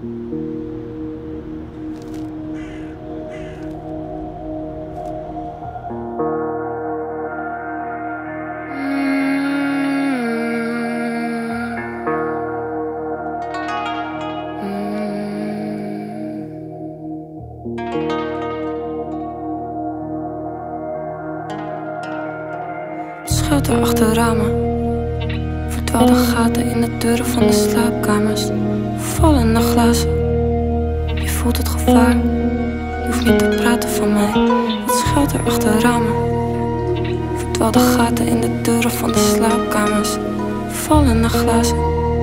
Schuilter achter ramen, verdwaalde gaten in de deuren van de slaapkamers, vallende glazen. Je voelt het gevaar, je hoeft niet te praten van mij. Wat schuilt er achter ramen, verdwaalde gaten in de deuren van de slaapkamers, vallende glazen.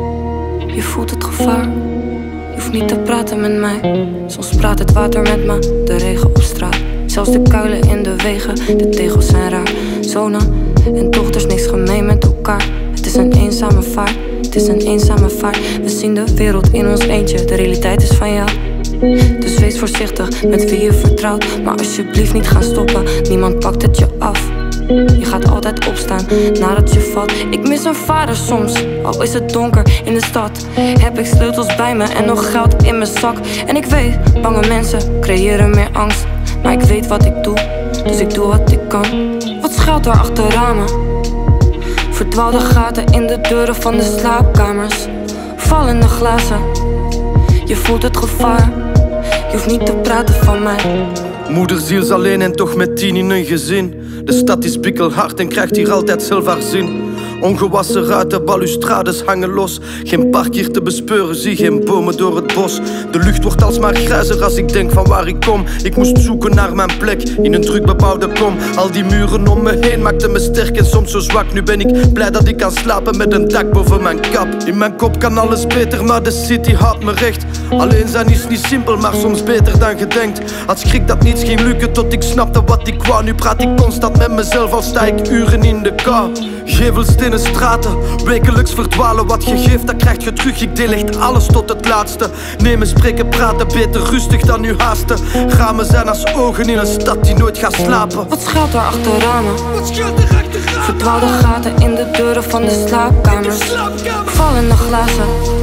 Je voelt het gevaar, je hoeft niet te praten met mij. Soms praat het water met me, de regen op straat. Zelfs de kuilen in de wegen, de tegels zijn raar. Zonen en dochters, niks gemeen met elkaar. Het is een eenzame vaart, het is een eenzame vaart. We zien de wereld in ons eentje, de realiteit is van jou. Dus wees voorzichtig met wie je vertrouwt. Maar alsjeblieft niet gaan stoppen, niemand pakt het je af. Je gaat altijd opstaan nadat je valt. Ik mis een vader soms, al is het donker in de stad. Heb ik sleutels bij me en nog geld in mijn zak. En ik weet, bange mensen creëren meer angst. Maar ik weet wat ik doe, dus ik doe wat ik kan. Wat schuilt er achter ramen? Verdwaalde gaten in de deuren van de slaapkamers, vallende glazen. Je voelt het gevaar, je hoeft niet te praten van mij. Moederziel is alleen en toch met 10 in een gezin. De stad is bikkelhard en krijgt hier altijd zelf haar zin. Ongewassen ruiten, balustrades hangen los. Geen park hier te bespeuren, zie geen bomen door het bos. De lucht wordt alsmaar grijzer als ik denk van waar ik kom. Ik moest zoeken naar mijn plek in een druk bebouwde kom. Al die muren om me heen maakten me sterk en soms zo zwak. Nu ben ik blij dat ik kan slapen met een dak boven mijn kap. In mijn kop kan alles beter, maar de city houdt me recht. Alleen zijn is niet simpel, maar soms beter dan gedenkt. Had schrik dat niets ging lukken tot ik snapte wat ik wou. Nu praat ik constant met mezelf, al sta ik uren in de kou. Gevelstenen straten, wekelijks verdwalen. Wat je geeft, dat krijg je terug. Ik deel echt alles tot het laatste. Nemen, spreken, praten, beter rustig dan nu haasten. Ramen zijn als ogen in een stad die nooit gaat slapen. Wat schuilt er achter ramen? Verdwaalde gaten in de deuren van de slaapkamers, vallende glazen.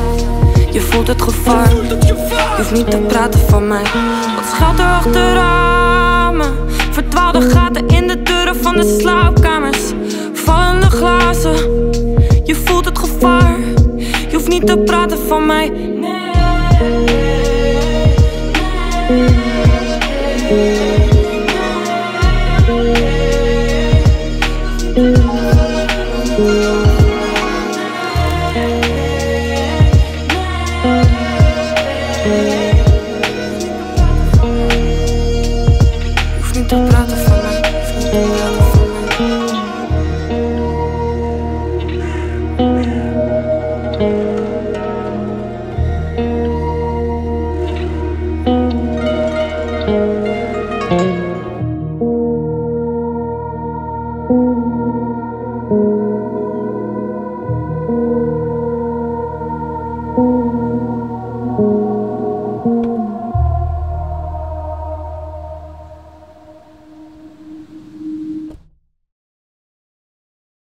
Je voelt het gevaar, je hoeft niet te praten van mij. Wat schuilt er achter ramen? Verdwaalde gaten in de deuren van de slaapkamers, vallende glazen. Je voelt het gevaar, je hoeft niet te praten van mij. Je hoeft niet te praten van mij, je hoeft niet te praten van mij.